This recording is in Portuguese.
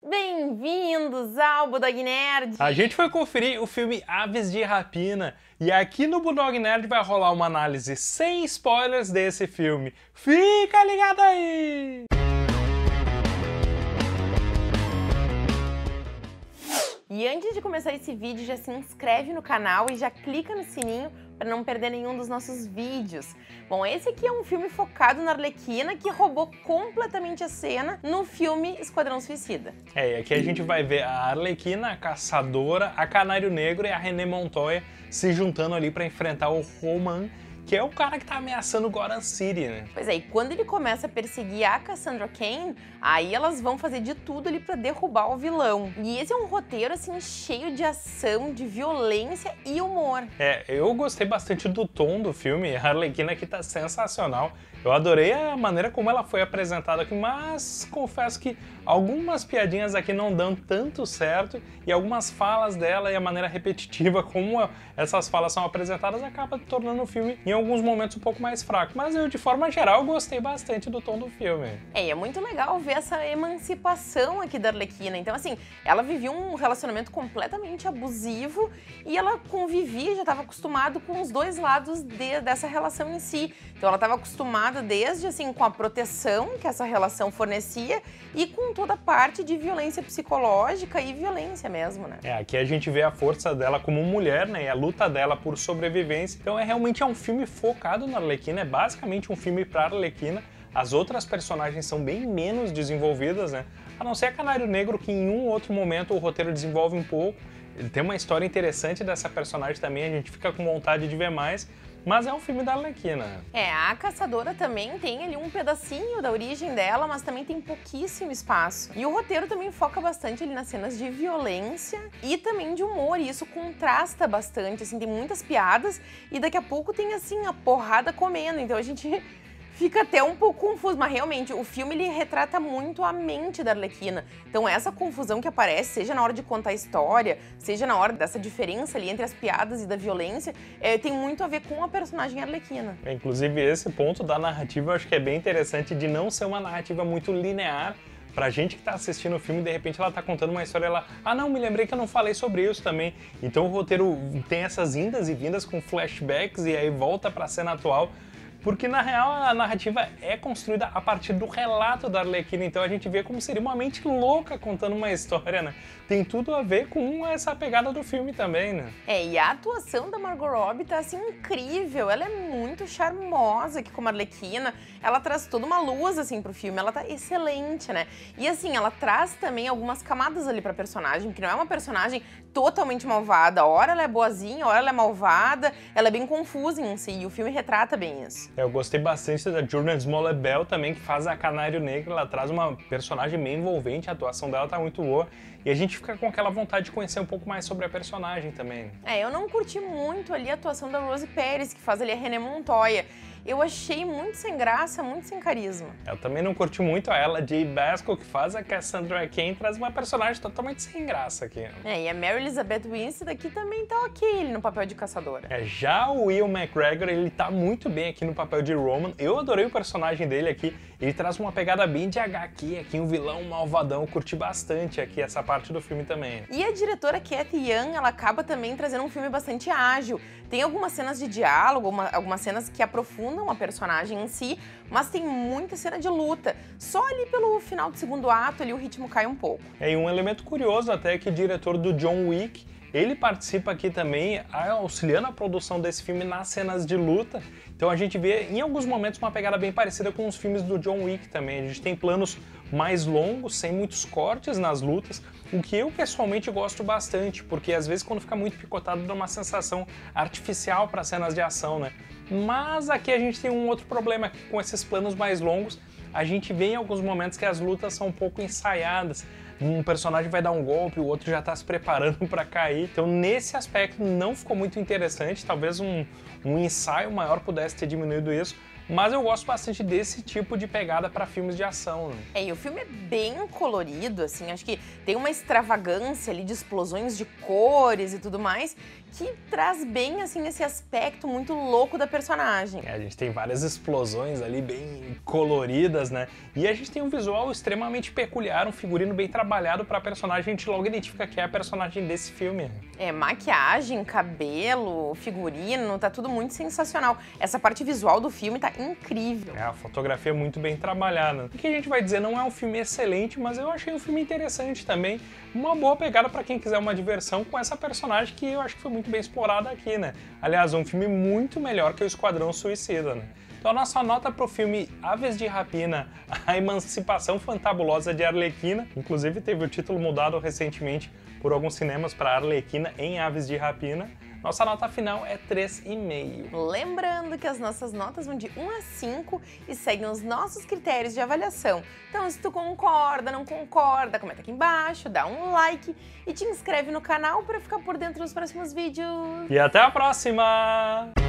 Bem-vindos ao Bulldog Nerd! A gente foi conferir o filme Aves de Rapina e aqui no Bulldog Nerd vai rolar uma análise sem spoilers desse filme. Fica ligado aí! E antes de começar esse vídeo, já se inscreve no canal e já clica no sininho para não perder nenhum dos nossos vídeos. Bom, esse aqui é um filme focado na Arlequina que roubou completamente a cena no filme Esquadrão Suicida. E aqui a gente vai ver a Arlequina, a Caçadora, a Canário Negro e a Renée Montoya se juntando ali para enfrentar o Roman, que é o cara que tá ameaçando Gotham City, né? Pois é, e quando ele começa a perseguir a Cassandra Cain, aí elas vão fazer de tudo ali pra derrubar o vilão. E esse é um roteiro, assim, cheio de ação, de violência e humor. Eu gostei bastante do tom do filme, a Arlequina aqui tá sensacional. Eu adorei a maneira como ela foi apresentada aqui, mas confesso que algumas piadinhas aqui não dão tanto certo e algumas falas dela e a maneira repetitiva como essas falas são apresentadas acaba tornando o filme em alguns momentos um pouco mais fraco. Mas eu, de forma geral, gostei bastante do tom do filme. E é muito legal ver essa emancipação aqui da Arlequina. Então, assim, ela vivia um relacionamento completamente abusivo e ela convivia, já estava acostumada com os dois lados dessa relação em si. Então, ela estava acostumada desde, assim, com a proteção que essa relação fornecia e com toda a parte de violência psicológica e violência mesmo, né? Aqui a gente vê a força dela como mulher, né, e a luta dela por sobrevivência. Então, realmente é um filme focado na Arlequina, é basicamente um filme pra Arlequina. As outras personagens são bem menos desenvolvidas, né? A não ser a Canário Negro, que em um outro momento o roteiro desenvolve um pouco. Ele tem uma história interessante dessa personagem também, a gente fica com vontade de ver mais. Mas é um filme da Arlequina. A Caçadora também tem ali um pedacinho da origem dela, mas também tem pouquíssimo espaço. E o roteiro também foca bastante ali nas cenas de violência e também de humor, e isso contrasta bastante, assim, tem muitas piadas e daqui a pouco tem, assim, a porrada comendo, então a gente fica até um pouco confuso, mas realmente o filme ele retrata muito a mente da Arlequina. Então essa confusão que aparece, seja na hora de contar a história, seja na hora dessa diferença ali entre as piadas e da violência, tem muito a ver com a personagem Arlequina. Inclusive esse ponto da narrativa eu acho que é bem interessante de não ser uma narrativa muito linear. Pra gente que tá assistindo o filme, de repente ela tá contando uma história, ela... Ah não, me lembrei que eu não falei sobre isso também. Então o roteiro tem essas indas e vindas com flashbacks e aí volta pra cena atual. Porque, na real, a narrativa é construída a partir do relato da Arlequina, então a gente vê como seria uma mente louca contando uma história, né? Tem tudo a ver com essa pegada do filme também, né? E a atuação da Margot Robbie tá, assim, incrível. Ela é muito charmosa aqui como Arlequina. Ela traz toda uma luz, assim, pro filme. Ela tá excelente, né? E, assim, ela traz também algumas camadas ali pra personagem, que não é uma personagem totalmente malvada. Ora ela é boazinha, ora ela é malvada. Ela é bem confusa em si, e o filme retrata bem isso. Eu gostei bastante da Jurnee Smollett-Bell também, que faz a Canário Negro. Ela traz uma personagem bem envolvente, a atuação dela tá muito boa. E a gente fica com aquela vontade de conhecer um pouco mais sobre a personagem também. Eu não curti muito ali a atuação da Rosie Perez, que faz ali a Renée Montoya. Eu achei muito sem graça, muito sem carisma. Eu também não curti muito a ela, Jay Basco, que faz a Cassandra Cain, traz uma personagem totalmente sem graça aqui. E a Mary Elizabeth Winstead aqui também tá ok no papel de caçadora. Já o Will McGregor, ele tá muito bem aqui no papel de Roman. Eu adorei o personagem dele aqui. Ele traz uma pegada bem de HQ aqui, um vilão malvadão. Eu curti bastante aqui essa parte do filme também. E a diretora Cathy Yan, ela acaba também trazendo um filme bastante ágil. Tem algumas cenas de diálogo, algumas cenas que aprofundam a personagem em si, mas tem muita cena de luta. Só ali pelo final do segundo ato, ali o ritmo cai um pouco. E um elemento curioso até é que o diretor do John Wick, ele participa aqui também, auxiliando a produção desse filme nas cenas de luta. Então a gente vê em alguns momentos uma pegada bem parecida com os filmes do John Wick também. A gente tem planos mais longos, sem muitos cortes nas lutas, o que eu pessoalmente gosto bastante, porque às vezes quando fica muito picotado dá uma sensação artificial para cenas de ação, né? Mas aqui a gente tem um outro problema, que com esses planos mais longos, a gente vê em alguns momentos que as lutas são um pouco ensaiadas. Um personagem vai dar um golpe, o outro já tá se preparando para cair. Então nesse aspecto não ficou muito interessante, talvez um ensaio maior pudesse ter diminuído isso, mas eu gosto bastante desse tipo de pegada para filmes de ação, né? E o filme é bem colorido, assim, acho que tem uma extravagância ali de explosões de cores e tudo mais, que traz bem, assim, esse aspecto muito louco da personagem. A gente tem várias explosões ali bem coloridas, né? E a gente tem um visual extremamente peculiar, um figurino bem trabalhado para a personagem, a gente logo identifica que é a personagem desse filme. Maquiagem, cabelo, figurino, tá tudo muito sensacional. Essa parte visual do filme tá incrível. A fotografia é muito bem trabalhada. O que a gente vai dizer, não é um filme excelente, mas eu achei um filme interessante também. Uma boa pegada para quem quiser uma diversão com essa personagem que eu acho que foi muito bem explorada aqui, né? Aliás, um filme muito melhor que o Esquadrão Suicida, né? Então a nossa nota pro filme Aves de Rapina, a Emancipação Fantabulosa de Arlequina, inclusive teve o título mudado recentemente por alguns cinemas para Arlequina em Aves de Rapina, nossa nota final é 3,5. Lembrando que as nossas notas vão de 1 a 5 e seguem os nossos critérios de avaliação. Então, se tu concorda, não concorda, comenta aqui embaixo, dá um like e te inscreve no canal para ficar por dentro dos próximos vídeos. E até a próxima!